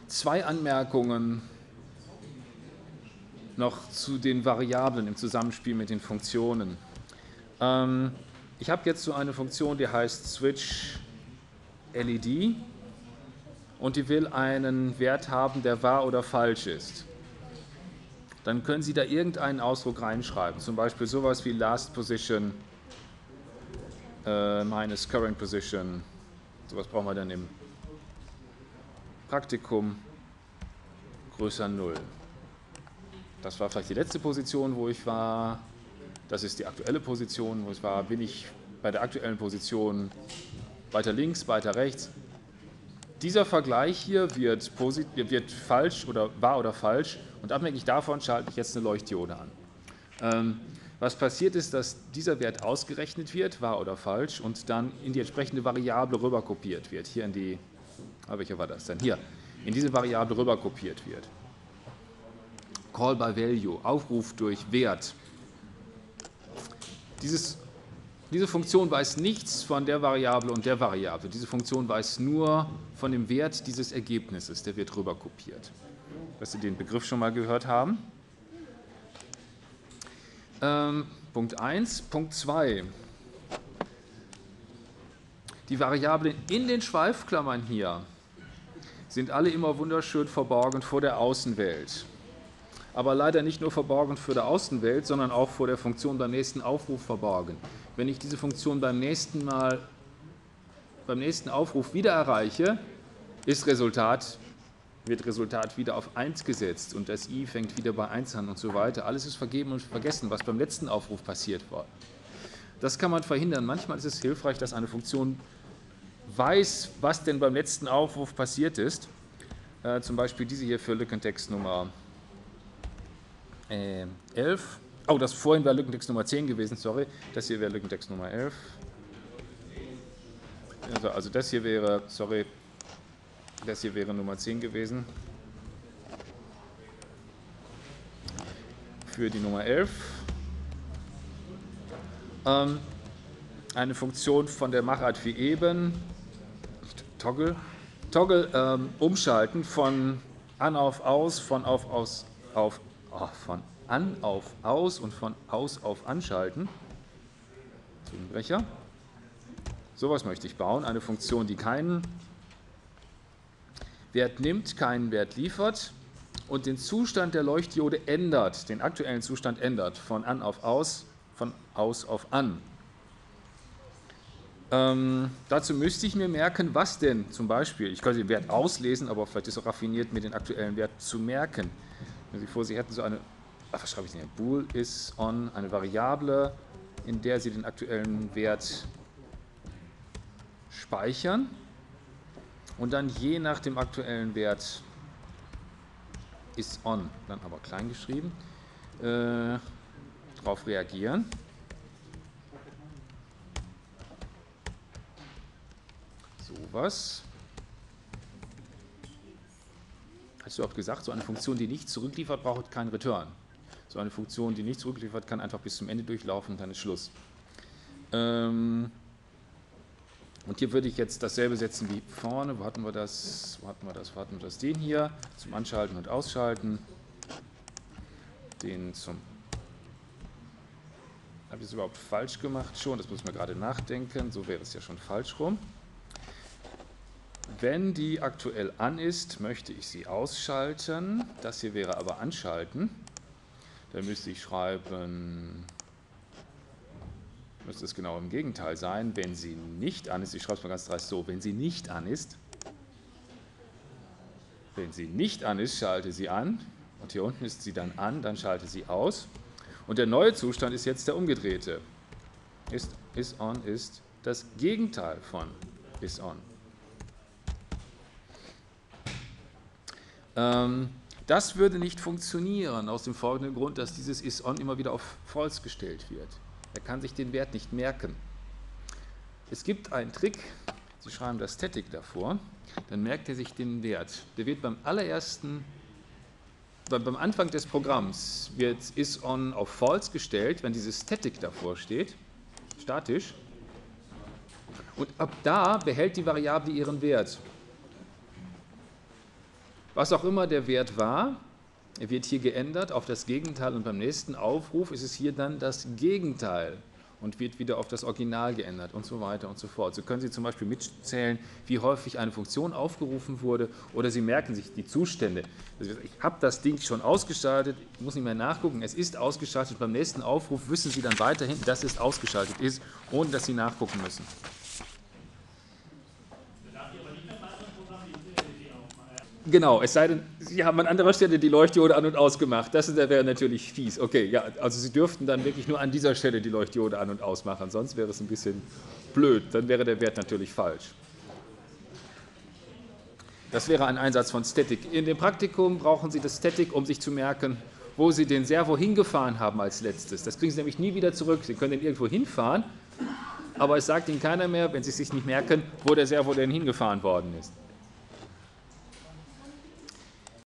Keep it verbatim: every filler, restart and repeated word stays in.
zwei Anmerkungen noch zu den Variablen im Zusammenspiel mit den Funktionen. Ähm, ich habe jetzt so eine Funktion, die heißt switch L E D und die will einen Wert haben, der wahr oder falsch ist. Dann können Sie da irgendeinen Ausdruck reinschreiben, zum Beispiel sowas wie last position äh, minus current position. Sowas brauchen wir dann im Praktikum größer null. Das war vielleicht die letzte Position, wo ich war. Das ist die aktuelle Position, wo ich war. Bin ich bei der aktuellen Position weiter links, weiter rechts? Dieser Vergleich hier wird, wird falsch oder wahr oder falsch und abhängig davon schalte ich jetzt eine Leuchtdiode an. Ähm, was passiert ist, dass dieser Wert ausgerechnet wird, wahr oder falsch, und dann in die entsprechende Variable rüberkopiert wird. Hier in die, ah, welche war das denn? Hier, in diese Variable rüberkopiert wird. Call by Value, Aufruf durch Wert. Dieses, diese Funktion weiß nichts von der Variable und der Variable. Diese Funktion weiß nur von dem Wert dieses Ergebnisses, der wird rüberkopiert. Dass Sie den Begriff schon mal gehört haben. Ähm, Punkt eins. Punkt zwei. Die Variablen in den Schweifklammern hier sind alle immer wunderschön verborgen vor der Außenwelt. Aber leider nicht nur verborgen für der Außenwelt, sondern auch vor der Funktion beim nächsten Aufruf verborgen. Wenn ich diese Funktion beim nächsten Mal, beim nächsten Aufruf wieder erreiche, ist Resultat, wird Resultat wieder auf eins gesetzt und das i fängt wieder bei eins an und so weiter. Alles ist vergeben und vergessen, was beim letzten Aufruf passiert war. Das kann man verhindern. Manchmal ist es hilfreich, dass eine Funktion weiß, was denn beim letzten Aufruf passiert ist. Äh, zum Beispiel diese hier für Lückentext Nummer Äh, elf. Oh, das vorhin war Lückentext Nummer zehn gewesen, sorry. Das hier wäre Lückentext Nummer elf. Also, also das hier wäre, sorry, das hier wäre Nummer zehn gewesen. Für die Nummer elf. Ähm, eine Funktion von der Machart wie eben, Toggle, Toggle ähm, umschalten von an auf aus, von auf aus auf Oh, von an auf aus und von aus auf anschalten. Zungenbrecher. Sowas möchte ich bauen. Eine Funktion, die keinen Wert nimmt, keinen Wert liefert und den Zustand der Leuchtdiode ändert, den aktuellen Zustand ändert, von an auf aus, von aus auf an. Ähm, dazu müsste ich mir merken, was denn zum Beispiel, ich könnte den Wert auslesen, aber vielleicht ist es auch raffiniert, mir den aktuellen Wert zu merken. Wenn Sie vor, Sie hätten so eine, ach, was schreibe ich denn hier? Bool is on, eine Variable, in der Sie den aktuellen Wert speichern und dann je nach dem aktuellen Wert is on, dann aber klein geschrieben, äh, darauf reagieren. Sowas. Hast du überhaupt gesagt, so eine Funktion, die nicht zurückliefert, braucht keinen Return. So eine Funktion, die nicht zurückliefert, kann einfach bis zum Ende durchlaufen und dann ist Schluss. Ähm und hier würde ich jetzt dasselbe setzen wie vorne. Wo hatten wir das? Wo hatten wir das? Wo hatten wir das? Den hier zum Anschalten und Ausschalten. Den zum. Habe ich es überhaupt falsch gemacht? Schon, das muss ich mir gerade nachdenken. So wäre es ja schon falsch rum. Wenn die aktuell an ist, möchte ich sie ausschalten. Das hier wäre aber anschalten. Dann müsste ich schreiben, müsste es genau im Gegenteil sein, wenn sie nicht an ist. Ich schreibe es mal ganz dreist so, wenn sie nicht an ist. Wenn sie nicht an ist, schalte sie an. Und hier unten ist sie dann an, dann schalte sie aus. Und der neue Zustand ist jetzt der umgedrehte. Ist, is on ist das Gegenteil von is on. Das würde nicht funktionieren, aus dem folgenden Grund, dass dieses is on immer wieder auf false gestellt wird. Er kann sich den Wert nicht merken. Es gibt einen Trick, Sie schreiben das Static davor, dann merkt er sich den Wert. Der wird beim allerersten, beim Anfang des Programms wird is on auf false gestellt, wenn dieses Static davor steht, statisch, und ab da behält die Variable ihren Wert. Was auch immer der Wert war, er wird hier geändert auf das Gegenteil und beim nächsten Aufruf ist es hier dann das Gegenteil und wird wieder auf das Original geändert und so weiter und so fort. So können Sie zum Beispiel mitzählen, wie häufig eine Funktion aufgerufen wurde, oder Sie merken sich die Zustände. Ich habe das Ding schon ausgeschaltet, ich muss nicht mehr nachgucken, es ist ausgeschaltet. Beim nächsten Aufruf wissen Sie dann weiterhin, dass es ausgeschaltet ist, ohne dass Sie nachgucken müssen. Genau, es sei denn, Sie haben an anderer Stelle die Leuchtdiode an- und ausgemacht. Das wäre natürlich fies. Okay, ja, also Sie dürften dann wirklich nur an dieser Stelle die Leuchtdiode an- und ausmachen, sonst wäre es ein bisschen blöd. Dann wäre der Wert natürlich falsch. Das wäre ein Einsatz von Static. In dem Praktikum brauchen Sie das Static, um sich zu merken, wo Sie den Servo hingefahren haben als letztes. Das kriegen Sie nämlich nie wieder zurück. Sie können den irgendwo hinfahren, aber es sagt Ihnen keiner mehr, wenn Sie es sich nicht merken, wo der Servo denn hingefahren worden ist.